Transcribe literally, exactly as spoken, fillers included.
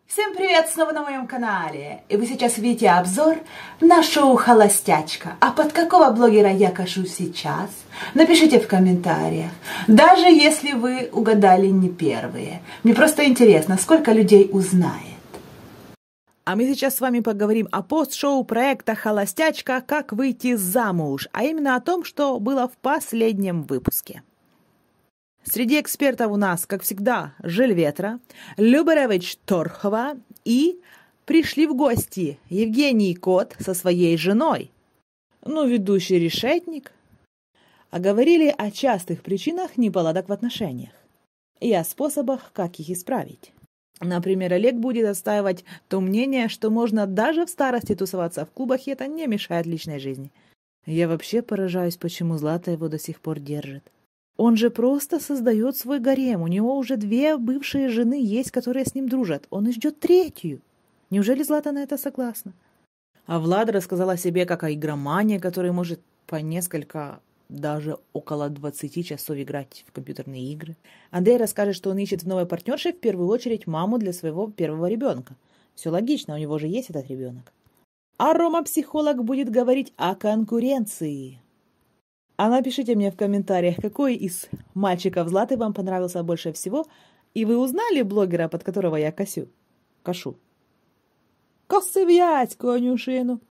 Всем привет снова на моем канале! И вы сейчас видите обзор на шоу «Холостячка». А под какого блогера я кашу сейчас? Напишите в комментариях. Даже если вы угадали не первые. Мне просто интересно, сколько людей узнает. А мы сейчас с вами поговорим о пост-шоу проекта «Холостячка. Как выйти замуж», а именно о том, что было в последнем выпуске. Среди экспертов у нас, как всегда, Жильветра, Любаревич Торхова и пришли в гости Евгений Кот со своей женой, ну, ведущий решетник, а говорили о частых причинах неполадок в отношениях и о способах, как их исправить. Например, Олег будет отстаивать то мнение, что можно даже в старости тусоваться в клубах, и это не мешает личной жизни. Я вообще поражаюсь, почему Злата его до сих пор держит. Он же просто создает свой гарем. У него уже две бывшие жены есть, которые с ним дружат. Он и ждет третью. Неужели Злата на это согласна? А Влада рассказала о себе как о игромане, который может по несколько, даже около двадцати часов играть в компьютерные игры. Андрей расскажет, что он ищет в новой партнерше в первую очередь маму для своего первого ребенка. Все логично, у него же есть этот ребенок. А Рома-психолог будет говорить о конкуренции. А напишите мне в комментариях, какой из мальчиков Златы вам понравился больше всего, и вы узнали блогера, под которого я косю? Кашу. Косы в'ять, конюшину.